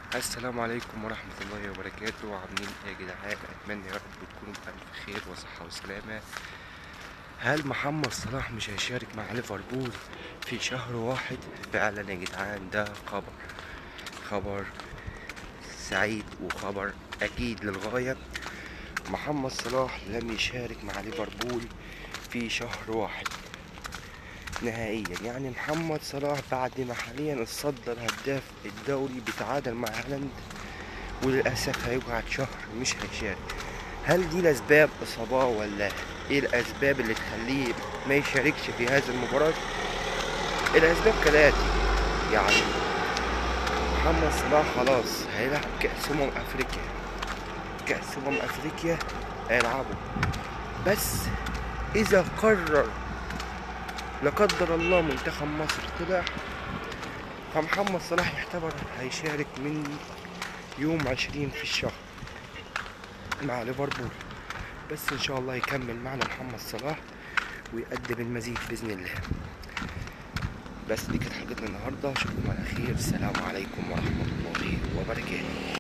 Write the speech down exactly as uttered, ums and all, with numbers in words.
السلام عليكم ورحمة الله وبركاته. عاملين ايه يا جدعان؟ اتمنى يا رب تكونوا بألف خير وصحة وسلامة. هل محمد صلاح مش هيشارك مع ليفربول في شهر واحد؟ فعلا يا جدعان، ده خبر خبر سعيد وخبر اكيد للغاية. محمد صلاح لم يشارك مع ليفربول في شهر واحد نهائيا. يعني محمد صلاح بعد ما حاليا اتصدر هداف الدوري بيتعادل مع هالاند، وللأسف هيقعد شهر مش هيشارك. هل دي الأسباب إصابة ولا إيه الأسباب اللي تخليه ما يشاركش في هذه المباراة؟ الأسباب كالآتي. يعني محمد صلاح خلاص هيلعب كأس أمم أفريقيا، كأس أمم أفريقيا هيلعبه. بس إذا قرر لا قدر الله منتخب مصر طلع، فمحمد صلاح يعتبر هيشارك من يوم عشرين في الشهر مع ليفربول. بس ان شاء الله يكمل معنا محمد صلاح ويقدم المزيد باذن الله. بس دي كانت حلقتنا النهارده، اشوفكم على خير. السلام عليكم ورحمه الله وبركاته.